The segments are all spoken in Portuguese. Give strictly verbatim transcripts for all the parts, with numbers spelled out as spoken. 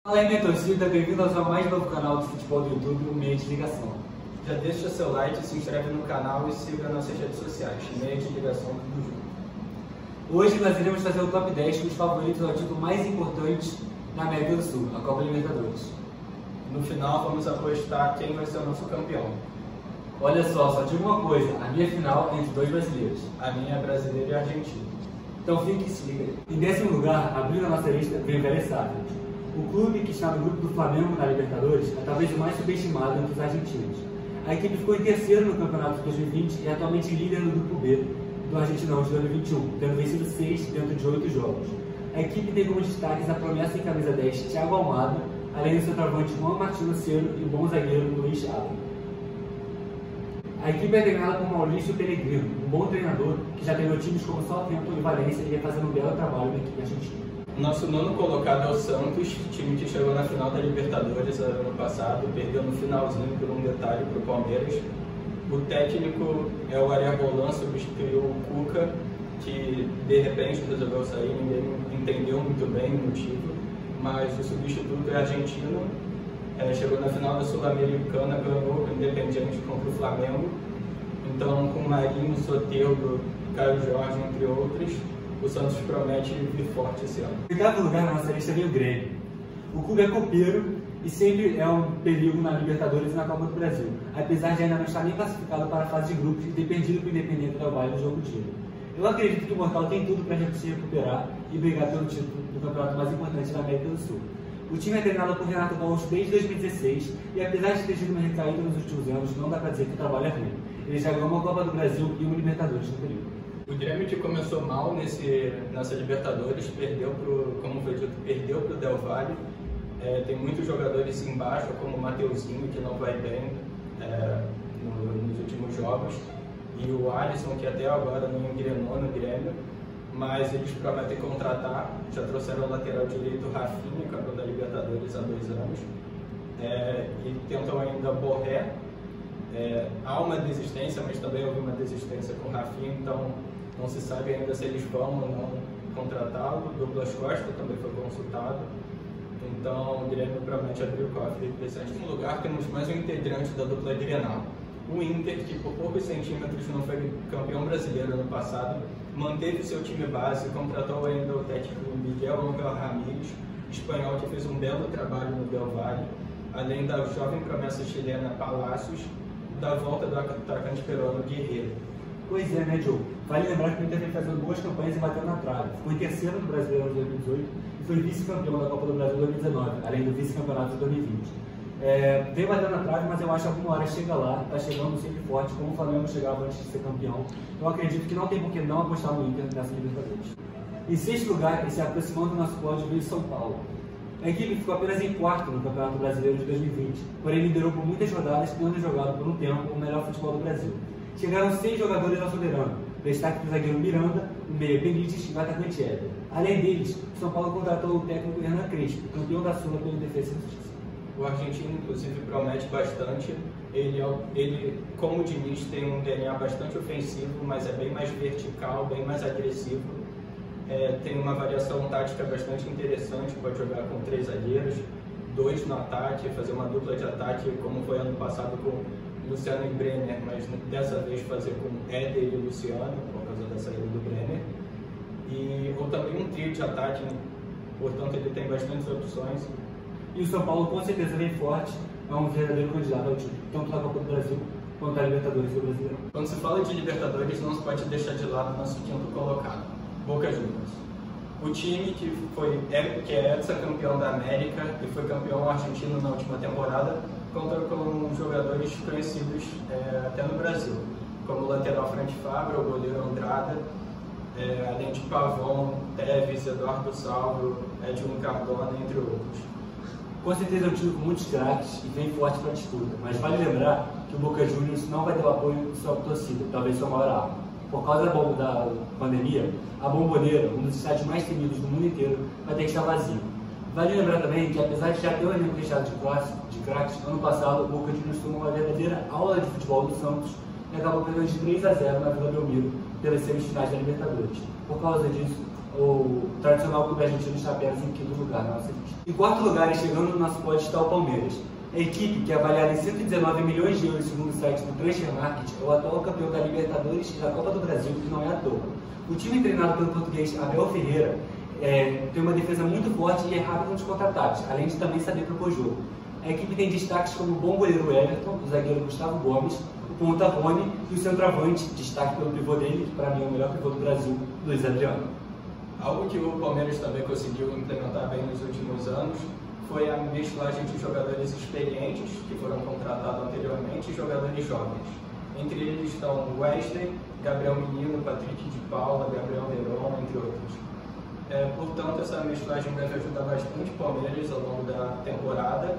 Fala aí, minha torcida, bem-vindo ao seu mais novo canal de futebol do YouTube, o Meia de Ligação. Já deixa seu like, se inscreve no canal e siga nossas redes sociais, Meia de Ligação tudo junto. Hoje nós iremos fazer o top dez dos favoritos ao título mais importante da América do Sul, a Copa Libertadores. No final vamos apostar quem vai ser o nosso campeão. Olha só, só digo uma coisa, a minha final é entre dois brasileiros. A minha é brasileiro e argentino. Então fique e se liga. Em décimo lugar, abrindo a nossa lista, vem o Vélez Sarsfield. O clube que está no grupo do Flamengo na Libertadores é talvez o mais subestimado entre os argentinos. A equipe ficou em terceiro no campeonato de dois mil e vinte e é atualmente líder no grupo B do Argentinão de dois mil e vinte e um, tendo vencido seis dentro de oito jogos. A equipe tem como destaques a promessa em camisa dez, Thiago Almada, além do centroavante Juan Martino Cero e o bom zagueiro Luiz Alves. A equipe é treinada por Maurício Pellegrino, um bom treinador que já treinou times como Southampton e Valência e vem fazendo um belo trabalho na equipe argentina. Nosso nono colocado é o Santos, time que chegou na final da Libertadores ano passado, perdeu no finalzinho por um detalhe para o Palmeiras. O técnico é o Ariel Roland, substituiu o Cuca, que de repente resolveu sair, ninguém entendeu muito bem o motivo, mas o substituto é argentino, é, chegou na final da Sul-Americana, ganhou o Independiente contra o Flamengo. Então, com Marinho, Soteldo, Caio Jorge, entre outros, o Santos promete vir forte esse ano. Em oitavo lugar na nossa lista vem o Grêmio. O clube é copeiro e sempre é um perigo na Libertadores e na Copa do Brasil, apesar de ainda não estar nem classificado para a fase de grupos e ter perdido para o Independente Del Valle no jogo de ida. Eu acredito que o Mortal tem tudo para se recuperar e brigar pelo título do campeonato mais importante da América do Sul. O time é treinado por Renato Gaúcho desde dois mil e dezesseis e, apesar de ter tido uma recaída nos últimos anos, não dá para dizer que o trabalho é ruim. Ele já ganhou uma Copa do Brasil e uma Libertadores no período. O Grêmio, que começou mal nesse, nessa Libertadores, perdeu pro, como foi dito, perdeu para o Del Valle. É, tem muitos jogadores embaixo, como o Mateuzinho, que não vai bem é, no, nos últimos jogos, e o Alisson, que até agora não engrenou no Grêmio, mas eles prometem contratar. Já trouxeram o lateral direito Rafinha, campeão da Libertadores há dois anos, é, e tentam ainda Borré. É, há uma desistência, mas também houve uma desistência com o Rafinha, então não se sabe ainda se eles vão ou não contratá-lo. O Douglas Costa também foi consultado, então o Grêmio promete abrir o cofre. Em sétimo lugar, temos mais um integrante da dupla Grenal. O Inter, que por poucos centímetros não foi campeão brasileiro ano passado, manteve seu time base, contratou ainda o técnico Miguel Ángel Ramírez, espanhol, que fez um belo trabalho no Del Valle, além da jovem promessa chilena Palacios, da volta do atacante peruano Guerreiro. Pois é, né, Joe? Vale lembrar que o Inter vem fazendo boas campanhas e bateu na trave. Ficou em terceiro no Brasileiro de dois mil e dezoito e foi vice-campeão da Copa do Brasil dois mil e dezenove, além do vice-campeonato de dois mil e vinte. É, vem batendo na trave, mas eu acho que alguma hora chega lá, está chegando sempre forte, como o Flamengo chegava antes de ser campeão. Eu acredito que não tem por que não apostar no Inter nessa Libertadores. Em sexto lugar, e se aproximando do nosso pódio, veio São Paulo. A equipe ficou apenas em quarto no Campeonato Brasileiro de dois mil e vinte, porém liderou por muitas rodadas, tendo jogado por um tempo o melhor futebol do Brasil. Chegaram seis jogadores ao soberano, destaque para o zagueiro Miranda, o meia Benítez e o atacante Éder. Além deles, o São Paulo contratou o técnico Hernan Crespo, campeão da Sula pelo Defesa e Justiça. O argentino, inclusive, promete bastante. Ele, ele, como o Diniz, tem um D N A bastante ofensivo, mas é bem mais vertical, bem mais agressivo. É, tem uma variação tática bastante interessante, pode jogar com três zagueiros, dois no ataque, fazer uma dupla de ataque, como foi ano passado com Luciano e Brenner, mas dessa vez fazer com Éder e Luciano, por causa da saída do Brenner. E, ou também um trio de ataque, portanto ele tem bastantes opções. E o São Paulo com certeza vem forte, é um verdadeiro candidato ao título, tanto da Copa do Brasil quanto da Libertadores do Brasileiro. Quando se fala de Libertadores, não se pode deixar de lado o nosso quinto colocado, Boca Juniors. O time que, foi, que é ex-campeão da América e foi campeão argentino na última temporada, conta com jogadores conhecidos é, até no Brasil, como o lateral Frank Fabra, o goleiro Andrada, é, além de Pavão, Tevez, Eduardo Salvo, Edwin Cardona, entre outros. Com certeza é um time com muitos craques e vem forte para a disputa, mas vale lembrar que o Boca Juniors não vai ter o apoio de sua torcida, talvez sua maior arma. Por causa da, da pandemia, a Bomboneira, um dos estádios mais temidos do mundo inteiro, vai ter que estar vazio. Vale lembrar também que, apesar de já ter um elenco recheado de, classe, de craques, ano passado o Boca Juniors tomou uma verdadeira aula de futebol do Santos e acabou perdendo de três a zero na Vila Belmiro pelas semifinais da Libertadores. Por causa disso, O tradicional clube argentino está apenas em quinto lugar na nossa lista. Em quarto lugar, e chegando no nosso pódio, está o Palmeiras. A equipe, que é avaliada em cento e dezenove milhões de euros segundo o site do Transfer Market, é o atual campeão da Libertadores e da Copa do Brasil, que não é à toa. O time treinado pelo português Abel Ferreira é, tem uma defesa muito forte e é rápido nos contra-ataques, além de também saber propor jogo. A equipe tem destaques como o bom goleiro Everton, o zagueiro Gustavo Gomes, o ponta Rony e o centroavante, destaque pelo pivô dele, que para mim é o melhor pivô do Brasil, Luiz Adriano. Algo que o Palmeiras também conseguiu implementar bem nos últimos anos foi a mesclagem de jogadores experientes, que foram contratados anteriormente, e jogadores jovens. Entre eles estão Wesley, Gabriel Menino, Patrick de Paula, Gabriel Veron, entre outros. É, portanto, essa mesclagem deve ajudar bastante o Palmeiras ao longo da temporada.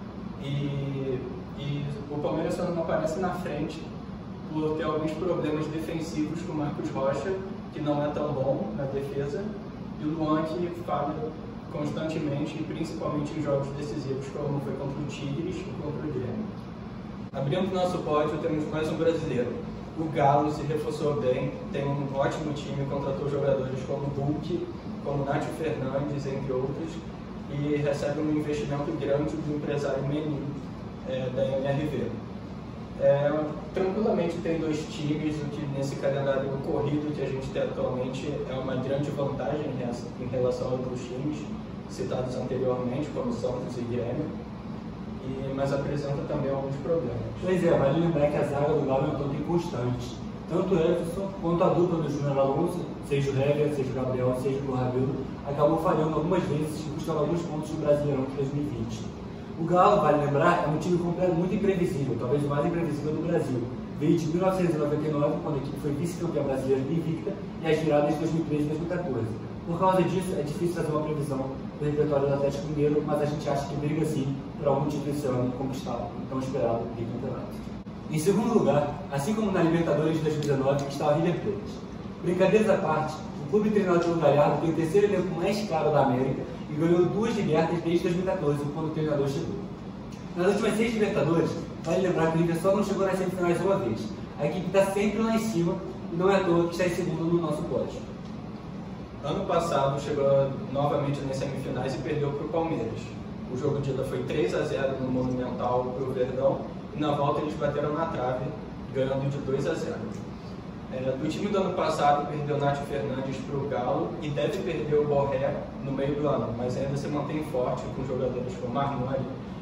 E, e o Palmeiras só não aparece na frente por ter alguns problemas defensivos com o Marcos Rocha, que não é tão bom na defesa, e o Luan, que falha constantemente, principalmente em jogos decisivos, como foi contra o Tigres e contra o Grêmio. Abrindo o nosso pódio, temos mais um brasileiro. O Galo se reforçou bem, tem um ótimo time, contratou jogadores como Hulk, como Nátio Fernandes, entre outros, e recebe um investimento grande do empresário Menin, é, da M R V. É, tranquilamente tem dois times, o que nesse calendário corrido que a gente tem atualmente é uma grande vantagem em relação a outros times citados anteriormente, como Santos e Grêmio, e, mas apresenta também alguns problemas. Pois é, vale lembrar que a zaga do Galo é um tanto inconstante. Tanto o Everson quanto a dupla do Júnior Alonso, seja o Hever, seja o Gabriel, seja o Rabelo, acabou falhando algumas vezes e custando alguns pontos do Brasileirão de dois mil e vinte. O Galo, vale lembrar, é um time completo muito imprevisível, talvez o mais imprevisível do Brasil. Veio de mil novecentos e noventa e nove, quando a equipe foi vice-campeã brasileira invicta, e as viradas de dois mil e treze e dois mil e quatorze. Por causa disso, é difícil fazer uma previsão do repertório do Atlético Mineiro, mas a gente acha que briga sim por algum título esse ano e conquistar o tão esperado bicampeonato. Em segundo lugar, assim como na Libertadores de dois mil e dezenove, está o River Plate. Brincadeiras à parte, o clube treinado pelo Gallardo tem o terceiro elenco mais caro da América e ganhou duas Libertas desde dois mil e quatorze, quando o treinador chegou. Nas últimas seis Libertadores, vale lembrar que o River só não chegou nas semifinais uma vez. A equipe está sempre lá em cima e não é à toa que está em segundo no nosso pódio. Ano passado chegou novamente nas semifinais e perdeu para o Palmeiras. O jogo de ida foi três a zero no Monumental para o Verdão e na volta eles bateram na trave, ganhando de dois a zero. É, do time do ano passado, perdeu Nátio Fernandes para o Galo e deve perder o Borré no meio do ano, mas ainda se mantém forte com jogadores como Armani,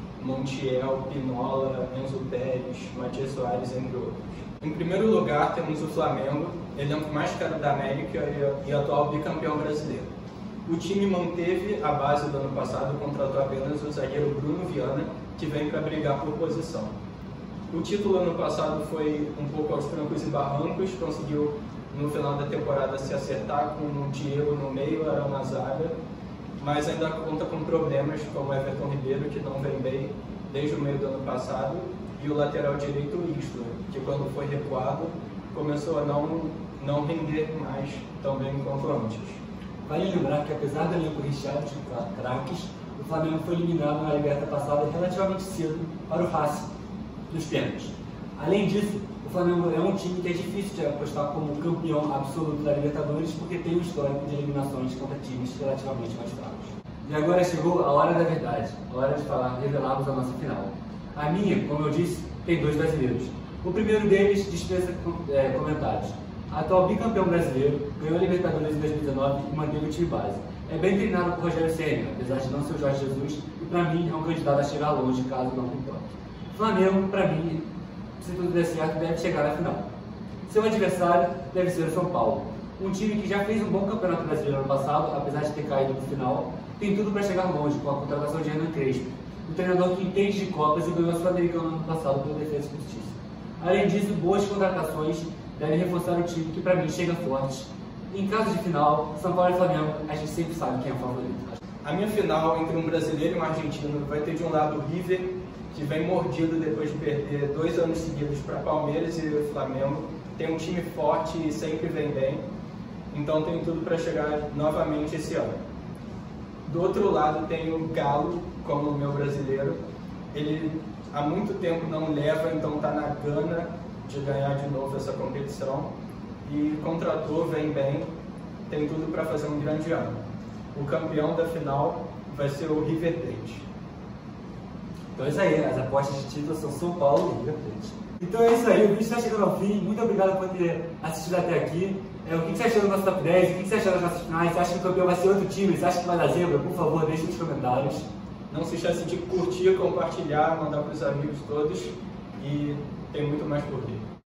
Montiel, Pinola, Enzo Pérez, Matias Soares, entre outros. Em primeiro lugar, temos o Flamengo, elenco mais caro da América e atual bicampeão brasileiro. O time manteve a base do ano passado e contratou apenas o zagueiro Bruno Viana, que vem para brigar por posição. O título ano passado foi um pouco aos trancos e barrancos, conseguiu no final da temporada se acertar com o Diego no meio, Arão na zaga, mas ainda conta com problemas como o Everton Ribeiro, que não vem bem desde o meio do ano passado, e o lateral direito Isla, que quando foi recuado começou a não, não render mais tão bem quanto antes. Vale lembrar que apesar do elenco recheado de craques, o Flamengo foi eliminado na Liberta passada relativamente cedo para o Racing dos pênaltis. Além disso, o Flamengo é um time que é difícil de apostar como campeão absoluto da Libertadores porque tem um histórico de eliminações contra times relativamente mais fracos. E agora chegou a hora da verdade, a hora de falar, revelarmos a nossa final. A minha, como eu disse, tem dois brasileiros. O primeiro deles dispensa é, comentários. A atual bicampeão brasileiro, ganhou a Libertadores em dois mil e dezenove e manteve o time base. É bem treinado por Rogério Ceni, apesar de não ser o Jorge Jesus, e para mim é um candidato a chegar longe caso não pipoque. Flamengo, para mim, se tudo der certo, deve chegar na final. Seu adversário deve ser o São Paulo, um time que já fez um bom campeonato brasileiro ano passado, apesar de ter caído no final, tem tudo para chegar longe com a contratação de Hernan Crespo, um treinador que entende de Copas e ganhou a Sul-Americana no ano passado pelo Defesa e Justiça. Além disso, boas contratações devem reforçar o time que para mim chega forte. Em caso de final, São Paulo e Flamengo, a gente sempre sabe quem é o favorito. A minha final entre um brasileiro e um argentino vai ter de um lado o River, que vem mordido depois de perder dois anos seguidos para Palmeiras e o Flamengo. Tem um time forte e sempre vem bem, então tem tudo para chegar novamente esse ano. Do outro lado tem o Galo, como o meu brasileiro. Ele há muito tempo não leva, então está na gana de ganhar de novo essa competição. E contratou, vem bem. tem tudo para fazer um grande ano. O campeão da final vai ser o River Plate. Então é isso aí, as apostas de título são São Paulo e River Plate. Então é isso aí, o vídeo está chegando ao fim. Muito obrigado por ter assistido até aqui. É, o que você achou do nosso top dez? O que você achou das nossas finais? Você acha que o campeão vai ser outro time? Você acha que vai dar zebra? Por favor, deixe nos comentários. Não se esqueça de curtir, compartilhar, mandar para os amigos todos, e tem muito mais por vir.